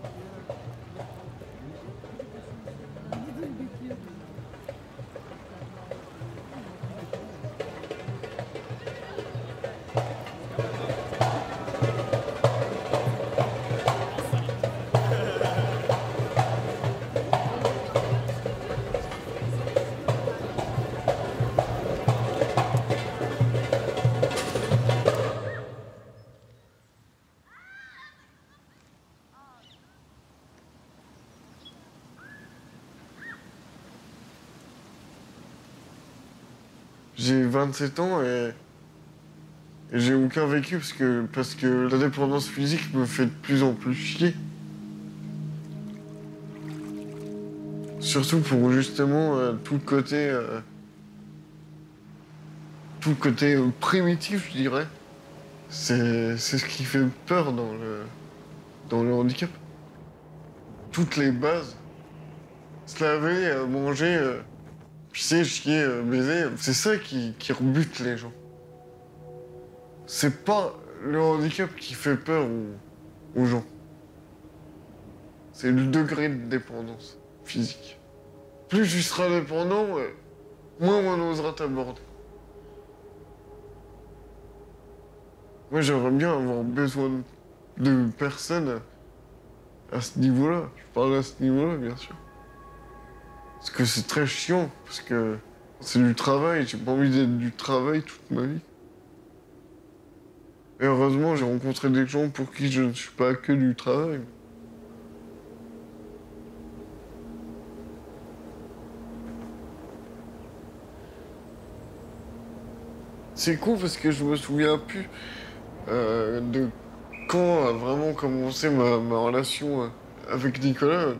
J'ai 27 ans et j'ai aucun vécu parce que la dépendance physique me fait de plus en plus chier. Surtout pour justement tout le côté primitif, je dirais. C'est ce qui fait peur dans le handicap. Toutes les bases. Se laver, manger, pisser, chier, baiser, c'est ça qui rebute les gens. C'est pas le handicap qui fait peur aux gens. C'est le degré de dépendance physique. Plus tu seras dépendant, moins on osera t'aborder. Moi, j'aimerais bien avoir besoin de personnes à ce niveau-là. Je parle à ce niveau-là, bien sûr. Parce que c'est très chiant, parce que c'est du travail. J'ai pas envie d'être du travail toute ma vie. Et heureusement, j'ai rencontré des gens pour qui je ne suis pas que du travail. C'est cool parce que je me souviens plus de quand a vraiment commencé ma relation avec Nicolas.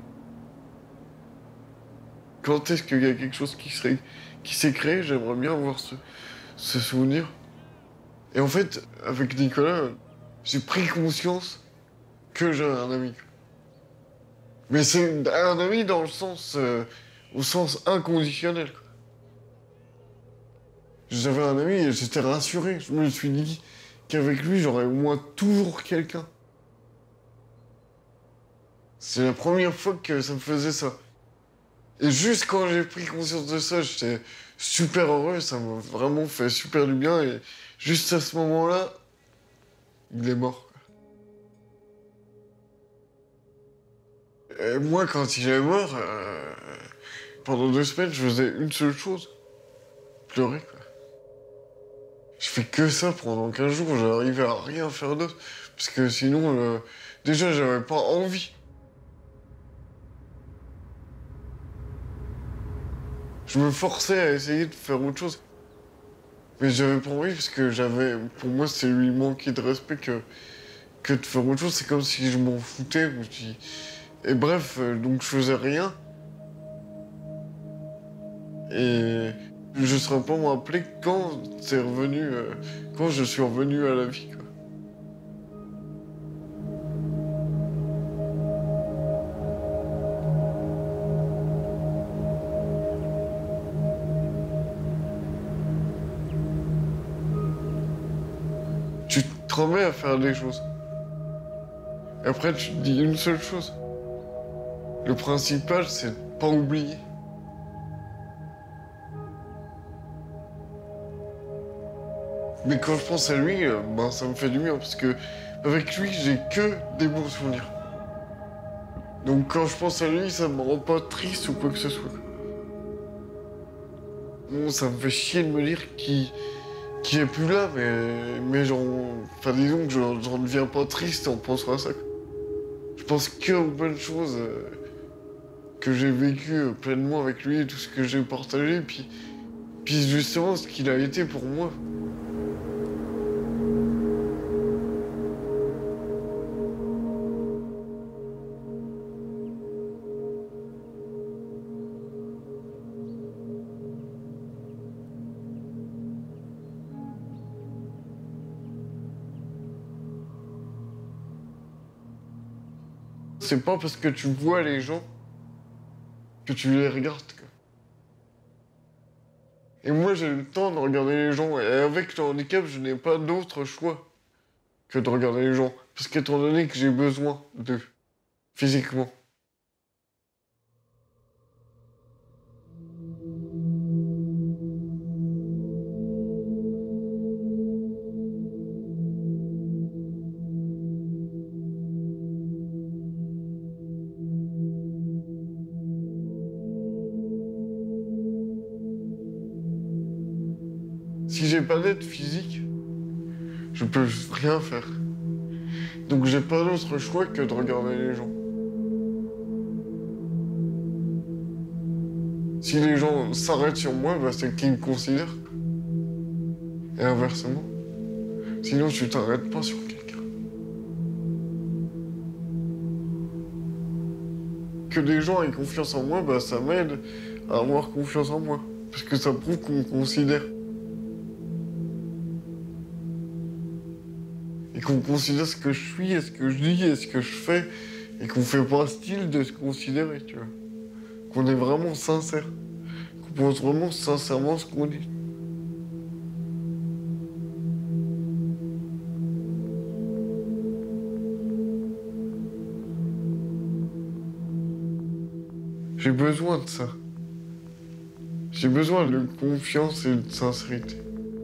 Quand est-ce qu'il y a quelque chose qui s'est créé, j'aimerais bien avoir ce souvenir. Et en fait, avec Nicolas, j'ai pris conscience que j'avais un ami. Mais c'est un ami dans le sens, au sens inconditionnel, quoi. J'avais un ami et j'étais rassuré. Je me suis dit qu'avec lui, j'aurais au moins toujours quelqu'un. C'est la première fois que ça me faisait ça. Et juste quand j'ai pris conscience de ça, j'étais super heureux. Ça m'a vraiment fait super du bien. Et juste à ce moment-là, il est mort, quoi. Et moi, quand il est mort, pendant 2 semaines, je faisais une seule chose. Pleurer, quoi. Je fais que ça pendant 15 jours, j'arrivais à rien faire d'autre. Parce que sinon, déjà, j'avais pas envie. Je me forçais à essayer de faire autre chose. Mais j'avais pas envie parce que pour moi, c'est lui manquer de respect que de faire autre chose. C'est comme si je m'en foutais. Et bref, donc je faisais rien. Et je serais pas me rappeler quand c'est revenu, quand je suis revenu à la vie, quoi. Tu te remets à faire des choses. Et après, tu te dis une seule chose. Le principal, c'est de pas oublier. Mais quand je pense à lui, ben, ça me fait du bien parce que avec lui, j'ai que des bons souvenirs. Donc quand je pense à lui, ça me rend pas triste ou quoi que ce soit. Bon, ça me fait chier de me dire qu'il est plus là, mais enfin disons que j'en deviens pas triste en pensant à ça. Je pense que aux bonnes choses que j'ai vécues pleinement avec lui et tout ce que j'ai partagé, puis justement ce qu'il a été pour moi. C'est pas parce que tu vois les gens que tu les regardes, quoi. Et moi, j'ai le temps de regarder les gens. Et avec le handicap, je n'ai pas d'autre choix que de regarder les gens. Parce qu'étant donné que j'ai besoin d'eux. physiquement. Si j'ai pas d'aide physique, je peux rien faire. Donc j'ai pas d'autre choix que de regarder les gens. Si les gens s'arrêtent sur moi, bah, c'est qu'ils me considèrent. Et inversement. Sinon, tu t'arrêtes pas sur quelqu'un. Que les gens aient confiance en moi, bah, ça m'aide à avoir confiance en moi. Parce que ça prouve qu'on me considère. Et qu'on considère ce que je suis, et ce que je dis, et ce que je fais. Et qu'on fait pas style de se considérer, tu vois. Qu'on est vraiment sincère. Qu'on pense vraiment sincèrement ce qu'on dit. J'ai besoin de ça. J'ai besoin de confiance et de sincérité.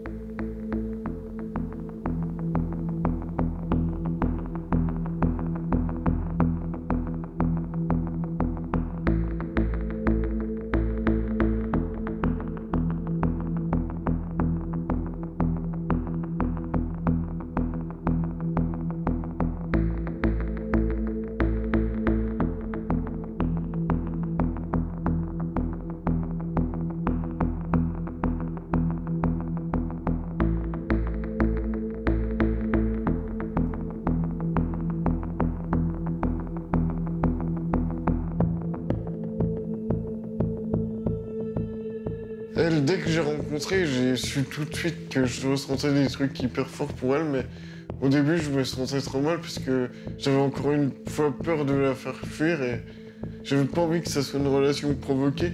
Elle, dès que j'ai rencontré, j'ai su tout de suite que je ressentais des trucs hyper forts pour elle, mais au début, je me sentais trop mal parce que j'avais encore une fois peur de la faire fuir et j'avais pas envie que ça soit une relation provoquée.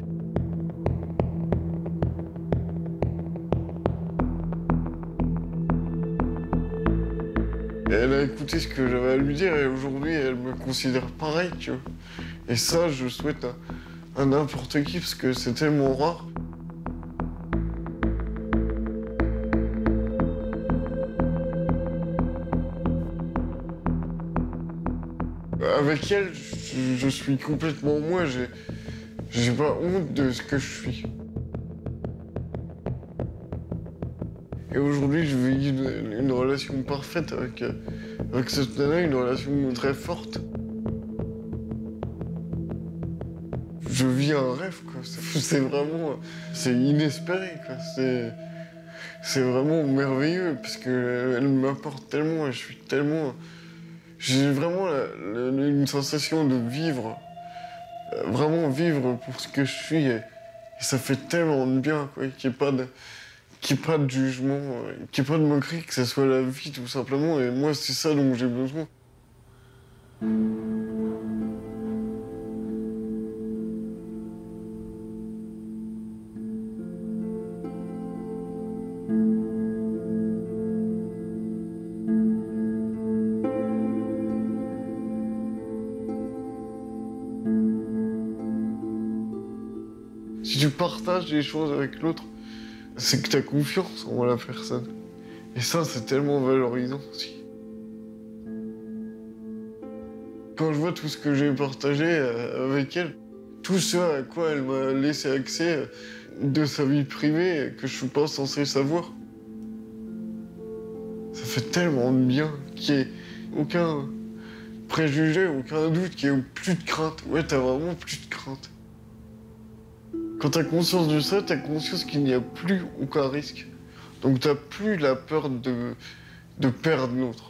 Et elle a écouté ce que j'avais à lui dire et aujourd'hui, elle me considère pareil, tu vois. Et ça, je souhaite à n'importe qui parce que c'est tellement rare. Avec elle, je suis complètement moi, j'ai pas honte de ce que je suis. Et aujourd'hui, je vis une relation parfaite avec cette nana, une relation très forte. Je vis un rêve, quoi. C'est vraiment, c'est inespéré, quoi. C'est vraiment merveilleux parce qu'elle m'apporte tellement et je suis tellement. J'ai vraiment une sensation de vivre, vraiment vivre pour ce que je suis et ça fait tellement de bien, quoi, qu'il n'y ait pas de jugement, qu'il n'y ait pas de moquerie, que ça soit la vie tout simplement et moi c'est ça dont j'ai besoin. Si tu partages des choses avec l'autre, c'est que tu as confiance en la personne. Et ça, c'est tellement valorisant aussi. Quand je vois tout ce que j'ai partagé avec elle, tout ce à quoi elle m'a laissé accès de sa vie privée que je suis pas censé savoir, ça fait tellement de bien qu'il n'y ait aucun préjugé, aucun doute, qu'il n'y ait plus de crainte. Ouais, t'as vraiment plus de crainte. Quand t'as conscience de ça, t'as conscience qu'il n'y a plus aucun risque. Donc t'as plus la peur de perdre l'autre.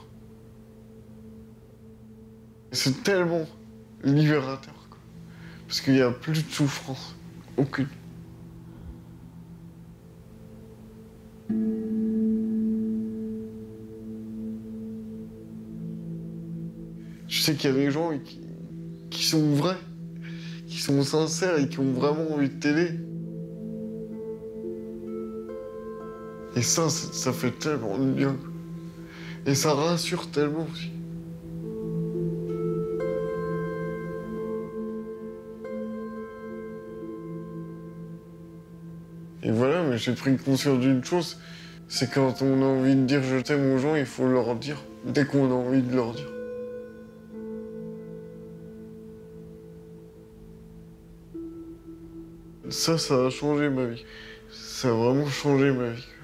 C'est tellement libérateur, quoi. Parce qu'il n'y a plus de souffrance. Aucune. Je sais qu'il y a des gens qui sont vrais, qui sont sincères et qui ont vraiment envie de t'aider. Et ça fait tellement de bien. Et ça rassure tellement aussi. j'ai pris conscience d'une chose, c'est quand on a envie de dire je t'aime aux gens, il faut leur dire, dès qu'on a envie de leur dire. Ça a changé ma vie. Ça a vraiment changé ma vie.